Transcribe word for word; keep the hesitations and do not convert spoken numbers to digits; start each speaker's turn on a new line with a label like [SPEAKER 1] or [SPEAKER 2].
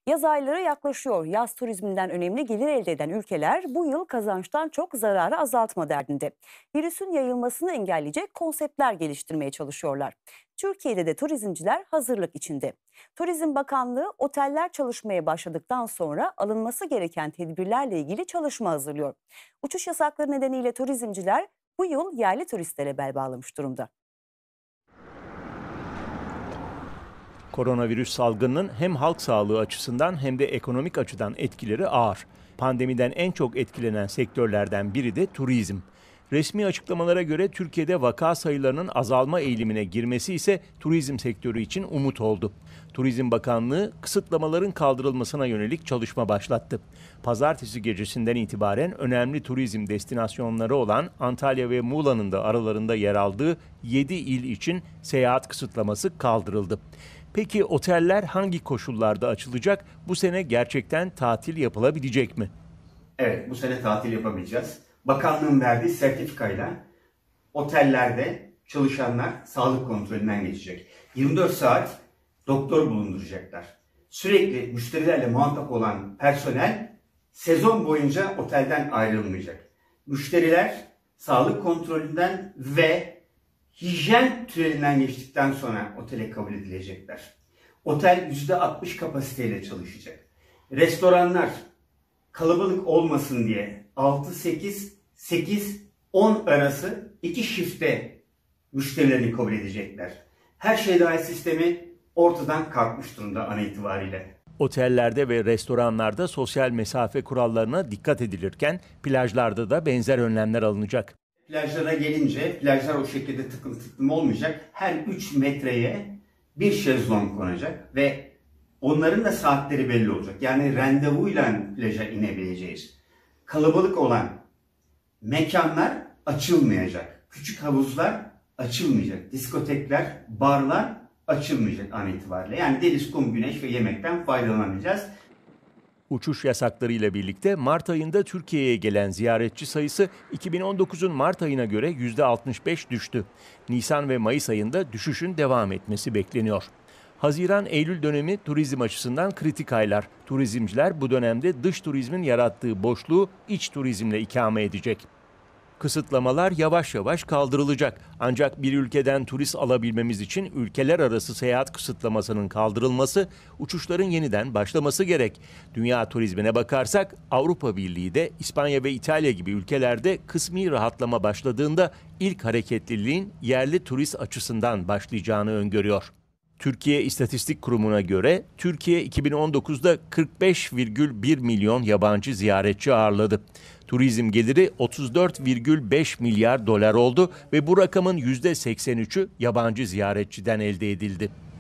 [SPEAKER 1] Yaz ayları yaklaşıyor. Yaz turizminden önemli gelir elde eden ülkeler bu yıl kazançtan çok zararı azaltma derdinde. Virüsün yayılmasını engelleyecek konseptler geliştirmeye çalışıyorlar. Türkiye'de de turizmciler hazırlık içinde. Turizm Bakanlığı oteller çalışmaya başladıktan sonra alınması gereken tedbirlerle ilgili çalışma hazırlıyor. Uçuş yasakları nedeniyle turizmciler bu yıl yerli turistlere bel bağlamış durumda.
[SPEAKER 2] Koronavirüs salgınının hem halk sağlığı açısından hem de ekonomik açıdan etkileri ağır. Pandemiden en çok etkilenen sektörlerden biri de turizm. Resmi açıklamalara göre Türkiye'de vaka sayılarının azalma eğilimine girmesi ise turizm sektörü için umut oldu. Turizm Bakanlığı kısıtlamaların kaldırılmasına yönelik çalışma başlattı. Pazartesi gecesinden itibaren önemli turizm destinasyonları olan Antalya ve Muğla'nın da aralarında yer aldığı yedi il için seyahat kısıtlaması kaldırıldı. Peki oteller hangi koşullarda açılacak? Bu sene gerçekten tatil yapılabilecek mi?
[SPEAKER 3] Evet, bu sene tatil yapabileceğiz. Bakanlığın verdiği sertifikayla otellerde çalışanlar sağlık kontrolünden geçecek. yirmi dört saat doktor bulunduracaklar. Sürekli müşterilerle muhatap olan personel sezon boyunca otelden ayrılmayacak. Müşteriler sağlık kontrolünden ve hijyen tünelinden geçtikten sonra otele kabul edilecekler. Otel yüzde altmış kapasiteyle çalışacak. Restoranlar kalabalık olmasın diye altı sekiz, sekiz on arası iki şifte müşterilerini kabul edecekler. Her şey dahil sistemi ortadan kalkmış durumda an itibariyle.
[SPEAKER 2] Otellerde ve restoranlarda sosyal mesafe kurallarına dikkat edilirken plajlarda da benzer önlemler alınacak.
[SPEAKER 3] Plajlara gelince plajlar o şekilde tıklım tıklım olmayacak. Her üç metreye bir şezlong konacak ve onların da saatleri belli olacak. Yani randevuyla plaja inebileceğiz. Kalabalık olan mekanlar açılmayacak. Küçük havuzlar açılmayacak. Diskotekler, barlar açılmayacak an itibariyle. Yani deniz, kum, güneş ve yemekten faydalanabileceğiz.
[SPEAKER 2] Uçuş yasakları ile birlikte Mart ayında Türkiye'ye gelen ziyaretçi sayısı iki bin on dokuzun Mart ayına göre yüzde altmış beş düştü. Nisan ve Mayıs ayında düşüşün devam etmesi bekleniyor. Haziran-Eylül dönemi turizm açısından kritik aylar. Turizmciler bu dönemde dış turizmin yarattığı boşluğu iç turizmle ikame edecek. Kısıtlamalar yavaş yavaş kaldırılacak. Ancak bir ülkeden turist alabilmemiz için ülkeler arası seyahat kısıtlamasının kaldırılması, uçuşların yeniden başlaması gerek. Dünya turizmine bakarsak Avrupa Birliği de İspanya ve İtalya gibi ülkelerde kısmi rahatlama başladığında ilk hareketliliğin yerli turist açısından başlayacağını öngörüyor. Türkiye İstatistik Kurumu'na göre Türkiye iki bin on dokuzda kırk beş virgül bir milyon yabancı ziyaretçi ağırladı. Turizm geliri otuz dört virgül beş milyar dolar oldu ve bu rakamın yüzde seksen üçü yabancı ziyaretçiden elde edildi.